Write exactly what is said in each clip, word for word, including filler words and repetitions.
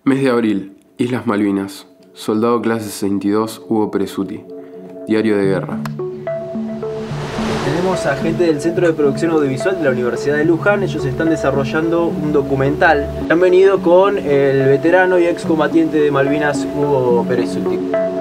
Mes de abril, Islas Malvinas. Soldado clase sesenta y dos, Hugo Perezuti. Diario de guerra. Tenemos a gente del Centro de Producción Audiovisual de la Universidad de Luján. Ellos están desarrollando un documental. Han venido con el veterano y excombatiente de Malvinas, Hugo Perezuti.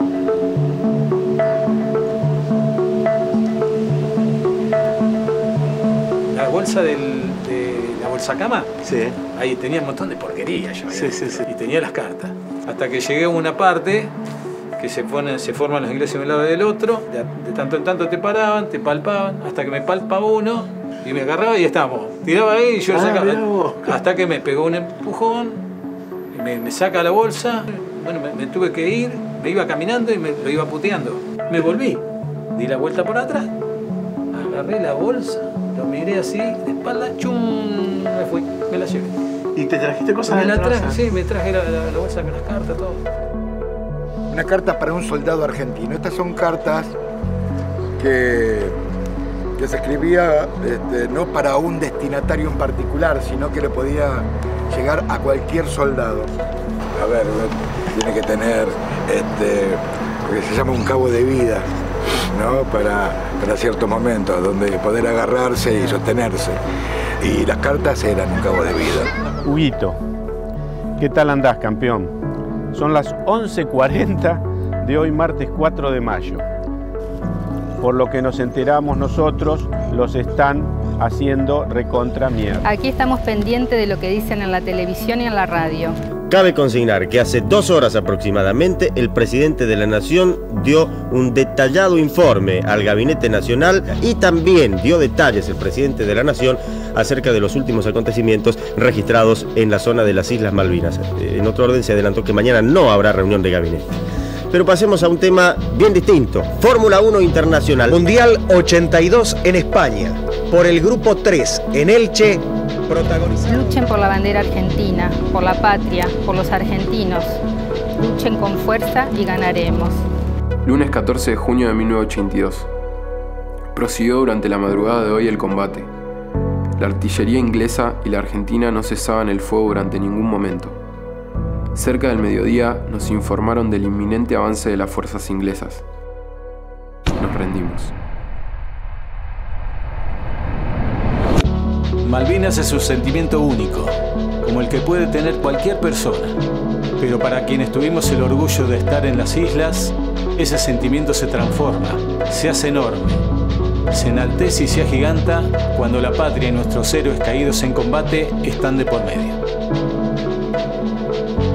La bolsa del, de la bolsa cama, Sí. ahí tenía un montón de porquería yo. Sí, sí, sí. Y tenía las cartas. Hasta que llegué a una parte que se, ponen, se forman los ingleses de un lado y del otro. De, de tanto en tanto te paraban, te palpaban, hasta que me palpaba uno y me agarraba y estábamos. Tiraba ahí y yo Ah, sacaba. mirá vos. Hasta que me pegó un empujón, me, me saca la bolsa. Bueno, me, me tuve que ir, me iba caminando y me lo iba puteando. Me volví, di la vuelta por atrás, agarré la bolsa, lo miré así, de espalda, chum, me fui, me la llevé. ¿Y te trajiste cosas Me la adentro, traje, o sea? sí, me traje la, la, la bolsa con las cartas, todo. Una carta para un soldado argentino. Estas son cartas que, que se escribía este, no para un destinatario en particular, sino que le podía llegar a cualquier soldado. A ver, tiene que tener este, lo que se llama un cabo de vida, ¿no? Para, para ciertos momentos, donde poder agarrarse y sostenerse. Y las cartas eran un cabo de vida. Huguito, ¿qué tal andás, campeón? Son las once cuarenta de hoy, martes cuatro de mayo. Por lo que nos enteramos nosotros, los están haciendo recontra mierda. Aquí estamos pendientes de lo que dicen en la televisión y en la radio. Cabe consignar que hace dos horas aproximadamente el presidente de la Nación dio un detallado informe al Gabinete Nacional y también dio detalles el presidente de la Nación acerca de los últimos acontecimientos registrados en la zona de las Islas Malvinas. En otro orden se adelantó que mañana no habrá reunión de gabinete. Pero pasemos a un tema bien distinto. Fórmula uno Internacional. Mundial ochenta y dos en España. Por el grupo tres en Elche. Protagonizado. Luchen por la bandera argentina, por la patria, por los argentinos. Luchen con fuerza y ganaremos. Lunes catorce de junio de mil novecientos ochenta y dos. Prosiguió durante la madrugada de hoy el combate. La artillería inglesa y la argentina no cesaban el fuego durante ningún momento. Cerca del mediodía nos informaron del inminente avance de las fuerzas inglesas. Nos rendimos. Malvinas es un sentimiento único, como el que puede tener cualquier persona. Pero para quienes tuvimos el orgullo de estar en las islas, ese sentimiento se transforma, se hace enorme, se enaltece y se agiganta cuando la patria y nuestros héroes caídos en combate están de por medio.